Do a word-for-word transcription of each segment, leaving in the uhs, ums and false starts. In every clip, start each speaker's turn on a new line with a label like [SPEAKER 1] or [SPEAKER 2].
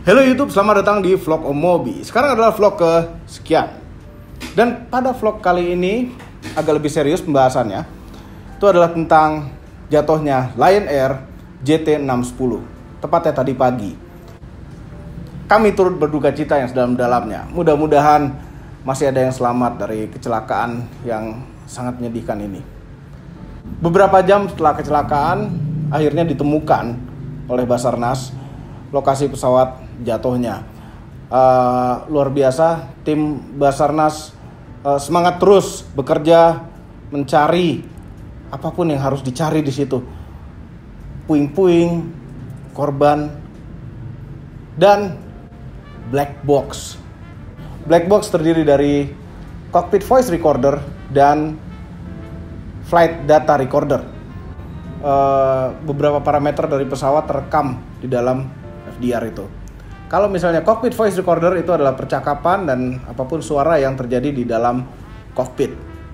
[SPEAKER 1] Halo YouTube, selamat datang di vlog Om Mobi. Sekarang adalah vlog ke sekian. Dan pada vlog kali ini agak lebih serius pembahasannya. Itu adalah tentang jatuhnya Lion Air J T enam sepuluh. Tepatnya tadi pagi. Kami turut berduka cita yang sedalam-dalamnya. Mudah-mudahan masih ada yang selamat dari kecelakaan yang sangat menyedihkan ini. Beberapa jam setelah kecelakaan, akhirnya ditemukan oleh Basarnas lokasi pesawat jatuhnya. Uh, luar biasa, tim Basarnas uh, semangat terus bekerja mencari apapun yang harus dicari di situ. Puing-puing, korban, dan black box. Black box terdiri dari cockpit voice recorder dan flight data recorder. Uh, beberapa parameter dari pesawat terekam di dalam F D R itu. Kalau misalnya cockpit voice recorder itu adalah percakapan dan apapun suara yang terjadi di dalam cockpit.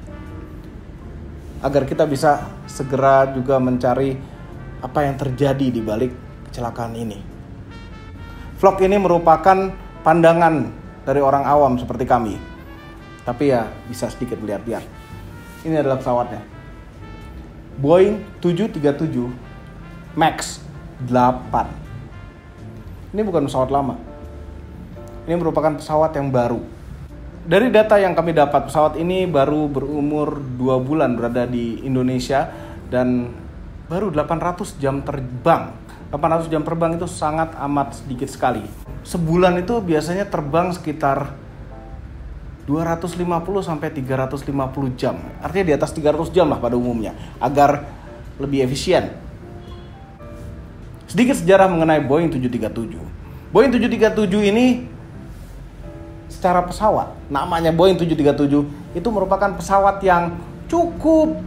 [SPEAKER 1] Agar kita bisa segera juga mencari apa yang terjadi di balik kecelakaan ini. Vlog ini merupakan pandangan dari orang awam seperti kami. Tapi ya bisa sedikit lihat-lihat. Ini adalah pesawatnya. Boeing tujuh tiga tujuh Max delapan. Ini bukan pesawat lama. Ini merupakan pesawat yang baru. Dari data yang kami dapat, pesawat ini baru berumur dua bulan berada di Indonesia dan baru delapan ratus jam terbang. delapan ratus jam terbang itu sangat amat sedikit sekali. Sebulan itu biasanya terbang sekitar dua ratus lima puluh sampai tiga ratus lima puluh jam. Artinya di atas tiga ratus jam lah pada umumnya, agar lebih efisien. Sedikit sejarah mengenai Boeing tujuh tiga tujuh. Boeing tujuh tiga tujuh ini secara pesawat, namanya Boeing tujuh tiga tujuh, itu merupakan pesawat yang cukup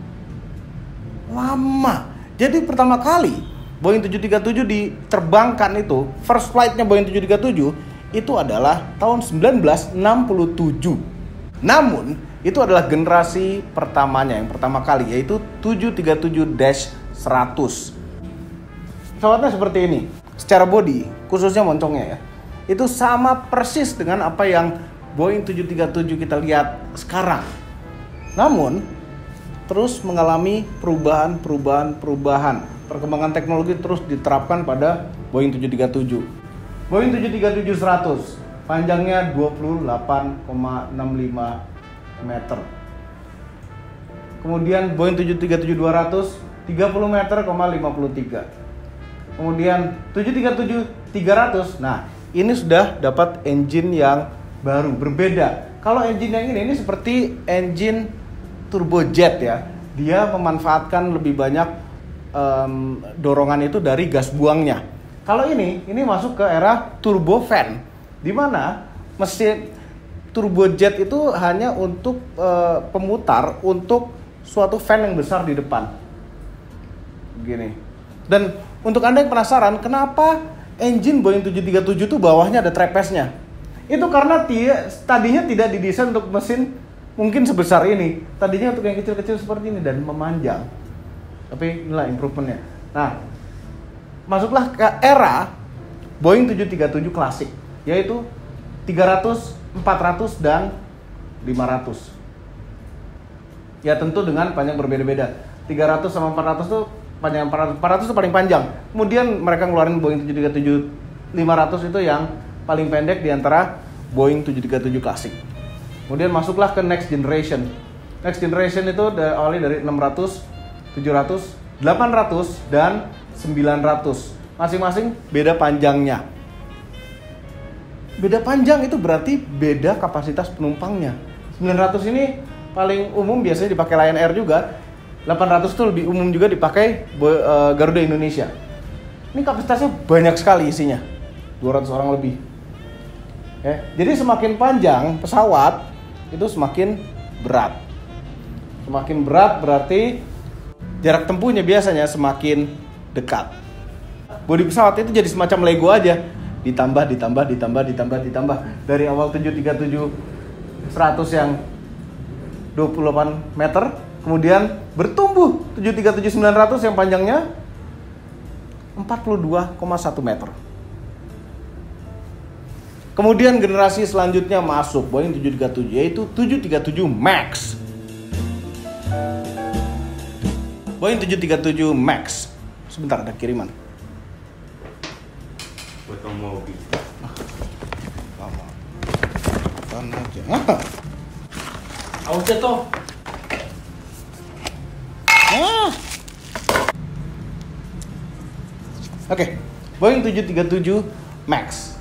[SPEAKER 1] lama. Jadi pertama kali Boeing tujuh tiga tujuh diterbangkan itu, first flight-nya Boeing tujuh tiga tujuh itu adalah tahun sembilan belas enam puluh tujuh. Namun, itu adalah generasi pertamanya, yang pertama kali, yaitu tujuh tiga tujuh seratus. Pesawatnya seperti ini. Secara body, khususnya moncongnya ya, itu sama persis dengan apa yang Boeing tujuh tiga tujuh kita lihat sekarang. Namun, terus mengalami perubahan-perubahan-perubahan. Perkembangan teknologi terus diterapkan pada Boeing tujuh tiga tujuh. Boeing tujuh tiga tujuh seratus, panjangnya dua puluh delapan koma enam lima meter. Kemudian Boeing tujuh tiga tujuh dua ratus, tiga puluh meter, lima puluh tiga. Kemudian tujuh tiga tujuh tiga ratus, nah ini sudah dapat engine yang baru, berbeda. Kalau engine yang ini, ini seperti engine turbojet ya. Dia memanfaatkan lebih banyak um, dorongan itu dari gas buangnya. Kalau ini, ini masuk ke era turbofan, di mana mesin turbojet itu hanya untuk uh, pemutar untuk suatu fan yang besar di depan. Begini. Dan untuk Anda yang penasaran, kenapa engine Boeing tujuh tiga tujuh itu bawahnya ada trapeze-nya? Itu karena tia, tadinya tidak didesain untuk mesin mungkin sebesar ini. Tadinya untuk yang kecil-kecil seperti ini dan memanjang. Tapi inilah improvement-nya. Nah, masuklah ke era Boeing tujuh tiga tujuh klasik, yaitu tiga ratus, empat ratus, dan lima ratus. Ya tentu dengan panjang berbeda-beda. tiga ratus sama empat ratus tuh panjang, empat ratus, empat ratus itu paling panjang. Kemudian mereka ngeluarin Boeing tujuh tiga tujuh lima ratus itu yang paling pendek di antara Boeing tujuh tiga tujuh klasik. Kemudian masuklah ke next generation. Next generation itu awalnya dari enam ratus, tujuh ratus, delapan ratus, dan sembilan ratus. Masing-masing beda panjangnya. Beda panjang itu berarti beda kapasitas penumpangnya. sembilan ratus ini paling umum biasanya dipakai Lion Air juga. delapan ratus itu lebih umum juga dipakai uh, Garuda Indonesia. Ini kapasitasnya banyak sekali isinya. dua ratus orang lebih. Ya, jadi semakin panjang pesawat itu semakin berat. Semakin berat berarti jarak tempuhnya biasanya semakin dekat. Bodi pesawat itu jadi semacam Lego aja. Ditambah, ditambah, ditambah, ditambah, ditambah. Dari awal tujuh tiga tujuh seratus yang dua puluh delapan meter, kemudian bertumbuh tujuh tiga tujuh sembilan ratus yang panjangnya empat puluh dua koma satu meter. Kemudian generasi selanjutnya masuk Boeing tujuh tiga tujuh, yaitu tujuh tiga tujuh Max. Boeing tujuh tiga tujuh Max. Sebentar, ada kiriman.
[SPEAKER 2] Potong mobil.
[SPEAKER 1] Lama. Tahan aja. Ah.
[SPEAKER 2] Awas jatuh.
[SPEAKER 1] Ah. Oke, Boeing tujuh tiga tujuh Max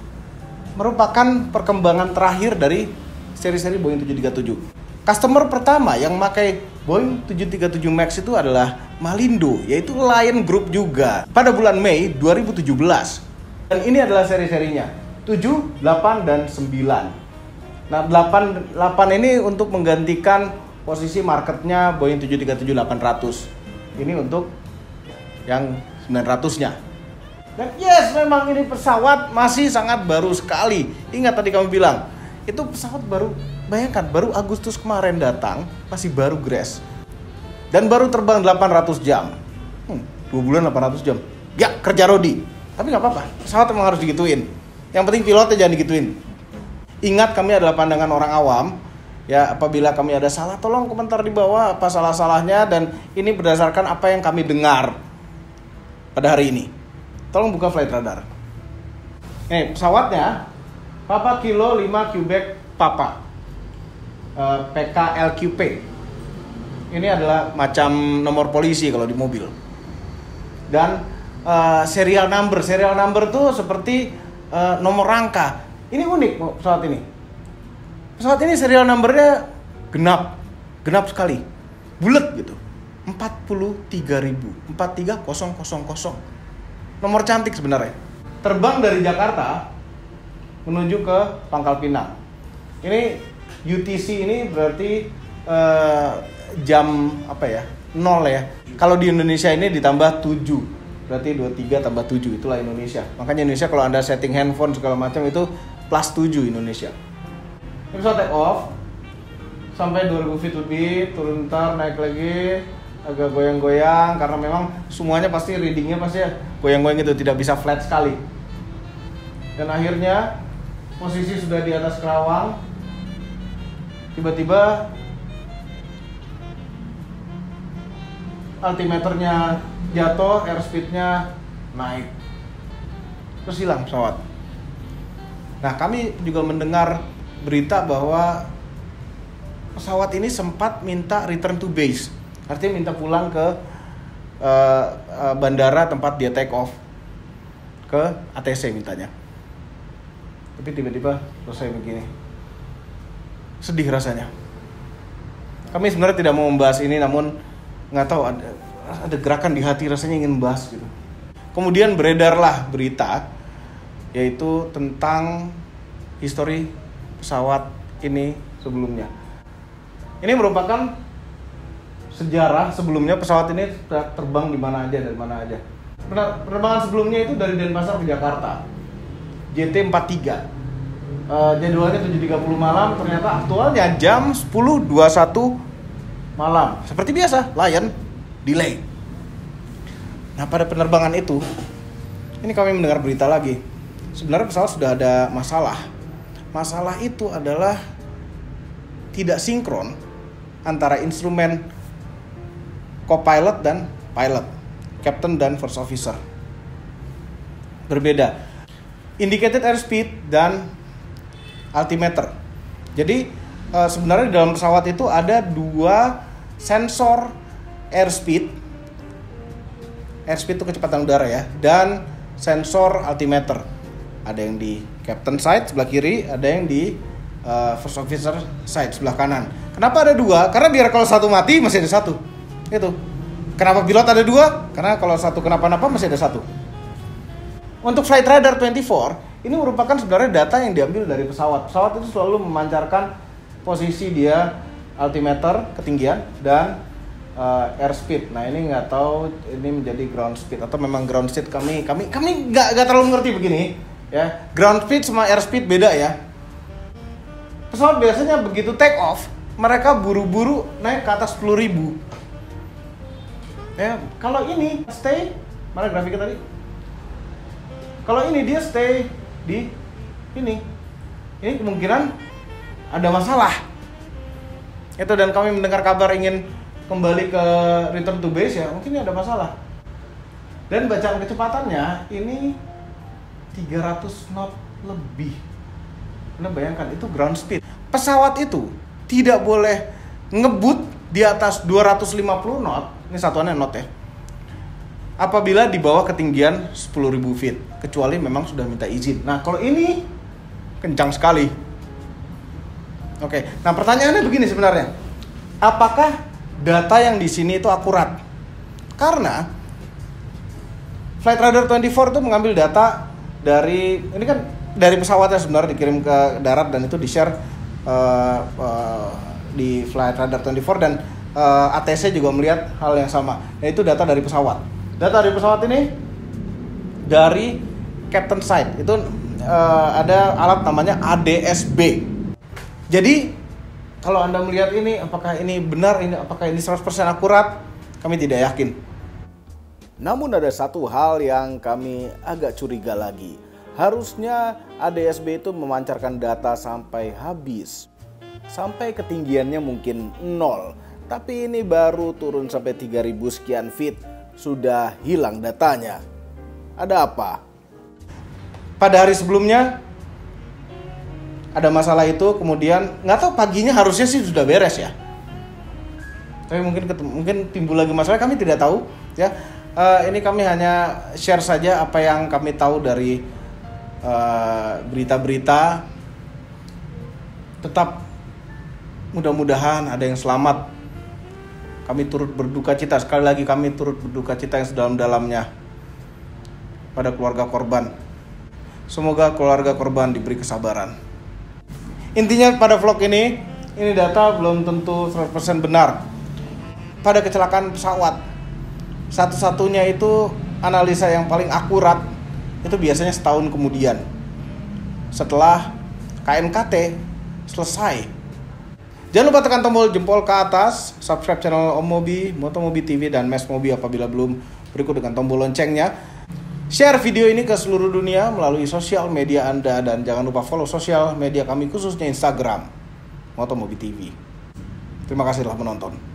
[SPEAKER 1] merupakan perkembangan terakhir dari seri-seri Boeing tujuh tiga tujuh. Customer pertama yang memakai Boeing tujuh tiga tujuh Max itu adalah Malindo, yaitu Lion Group juga, pada bulan Mei dua ribu tujuh belas. Dan ini adalah seri-serinya, tujuh, delapan, dan sembilan. Nah, delapan, delapan ini untuk menggantikan posisi marketnya Boeing tujuh tiga tujuh delapan ratus. Ini untuk yang sembilan ratus-nya. Dan yes, memang ini pesawat masih sangat baru sekali. Ingat tadi kamu bilang, itu pesawat baru, bayangkan baru Agustus kemarin datang, masih baru Grace. Dan baru terbang delapan ratus jam. Hmm, dua bulan delapan ratus jam. Ya, kerja Rodi. Tapi nggak apa-apa, pesawat memang harus digituin. Yang penting pilotnya jangan digituin. Ingat, kami adalah pandangan orang awam. Ya, apabila kami ada salah, tolong komentar di bawah apa salah-salahnya. Dan ini berdasarkan apa yang kami dengar pada hari ini. Tolong buka flight radar. Nih, pesawatnya Papa Kilo lima Quebec Papa, uh, P K L Q P. Ini adalah macam nomor polisi kalau di mobil. Dan uh, serial number, serial number tuh seperti uh, nomor rangka. Ini unik pesawat ini. Pesawat ini serial numbernya genap, genap sekali, bulat gitu. empat puluh tiga ribu, empat tiga nol nol nol. Nomor cantik sebenarnya. Terbang dari Jakarta menuju ke Pangkal Pinang. Ini U T C ini berarti uh, jam apa ya? nol ya. Kalau di Indonesia ini ditambah tujuh. Berarti dua puluh tiga tambah tujuh, itulah Indonesia. Makanya Indonesia kalau Anda setting handphone segala macam itu plus tujuh Indonesia. Ini bisa take off sampai dua ribu feet lebih, turun ntar naik lagi, agak goyang-goyang karena memang semuanya pasti readingnya pasti goyang-goyang gitu, tidak bisa flat sekali. Dan akhirnya posisi sudah di atas Kerawang, tiba-tiba altimeternya jatuh, airspeednya naik, terus hilang pesawat. Nah, kami juga mendengar berita bahwa pesawat ini sempat minta return to base, artinya minta pulang ke uh, uh, bandara tempat dia take off, ke A T C mintanya. Tapi tiba-tiba selesai begini. Sedih rasanya. Kami sebenarnya tidak mau membahas ini, namun nggak tahu ada, ada gerakan di hati rasanya ingin membahas gitu. Kemudian beredarlah berita, yaitu tentang histori pesawat ini sebelumnya. Ini merupakan sejarah sebelumnya pesawat ini terbang di mana aja, dari mana aja. Penerbangan sebelumnya itu dari Denpasar ke Jakarta, J T empat tiga. Uh, jadwalnya tujuh tiga puluh malam, ternyata aktualnya jam sepuluh dua puluh satu malam. Seperti biasa, Lion delay. Nah, pada penerbangan itu, ini kami mendengar berita lagi. Sebenarnya pesawat sudah ada masalah. Masalah itu adalah tidak sinkron antara instrumen co-pilot dan pilot, captain dan first officer. Berbeda. Indicated airspeed dan altimeter. Jadi uh, sebenarnya di dalam pesawat itu ada dua sensor airspeed. Airspeed itu kecepatan udara ya, dan sensor altimeter. Ada yang di captain side sebelah kiri, ada yang di uh, first officer side sebelah kanan. Kenapa ada dua? Karena biar kalau satu mati masih ada satu. Itu. Kenapa pilot ada dua? Karena kalau satu kenapa-napa masih ada satu. Untuk Flight Radar dua puluh empat, ini merupakan sebenarnya data yang diambil dari pesawat. Pesawat itu selalu memancarkan posisi dia, altimeter, ketinggian, dan uh, airspeed. Nah, ini nggak tahu ini menjadi ground speed atau memang ground speed. Kami kami kami nggak nggak terlalu ngerti begini. Ya, ground speed sama airspeed beda ya. Pesawat biasanya begitu take off, mereka buru-buru naik ke atas sepuluh ribu. Ya, kalau ini stay, mana grafiknya tadi? Kalau ini dia stay di ini ini kemungkinan ada masalah. Itu, dan kami mendengar kabar ingin kembali ke return to base ya, mungkin ini ada masalah. Dan bacaan kecepatannya ini tiga ratus knot lebih. Anda bayangkan, itu ground speed. Pesawat itu tidak boleh ngebut di atas dua ratus lima puluh knot. Ini satuannya knot ya. Apabila di bawah ketinggian sepuluh ribu feet, kecuali memang sudah minta izin. Nah, kalau ini kencang sekali. Oke, nah pertanyaannya begini sebenarnya. Apakah data yang di sini itu akurat? Karena Flight Radar dua puluh empat itu mengambil data dari, ini kan dari pesawatnya sebenarnya dikirim ke darat dan itu di-share uh, uh, di Flight Radar dua puluh empat, dan uh, A T C juga melihat hal yang sama. Yaitu data dari pesawat. Data dari pesawat ini dari Captain Sight. Itu uh, ada alat namanya A D S B. Jadi kalau Anda melihat ini, apakah ini benar, ini apakah ini seratus persen akurat? Kami tidak yakin.
[SPEAKER 3] Namun ada satu hal yang kami agak curiga lagi. Harusnya A D S B itu memancarkan data sampai habis. Sampai ketinggiannya mungkin nol. Tapi ini baru turun sampai tiga ribu sekian feet. Sudah hilang datanya. Ada apa?
[SPEAKER 1] Pada hari sebelumnya ada masalah itu, kemudian nggak tahu paginya harusnya sih sudah beres ya. Tapi mungkin ketemu, mungkin timbul lagi masalah, kami tidak tahu ya. Uh, ini kami hanya share saja apa yang kami tahu dari uh, berita-berita. Tetap mudah-mudahan ada yang selamat. Kami turut berduka cita, sekali lagi kami turut berduka cita yang sedalam-dalamnya pada keluarga korban. Semoga keluarga korban diberi kesabaran. Intinya pada vlog ini, ini data belum tentu seratus persen benar. Pada kecelakaan pesawat, satu-satunya itu analisa yang paling akurat itu biasanya setahun kemudian, setelah K N K T selesai. Jangan lupa tekan tombol jempol ke atas, subscribe channel Om Mobi, Motomobi T V, dan Mes Mobi apabila belum, berikut dengan tombol loncengnya. Share video ini ke seluruh dunia melalui sosial media Anda, dan jangan lupa follow sosial media kami khususnya Instagram Motomobi T V. Terima kasih telah menonton.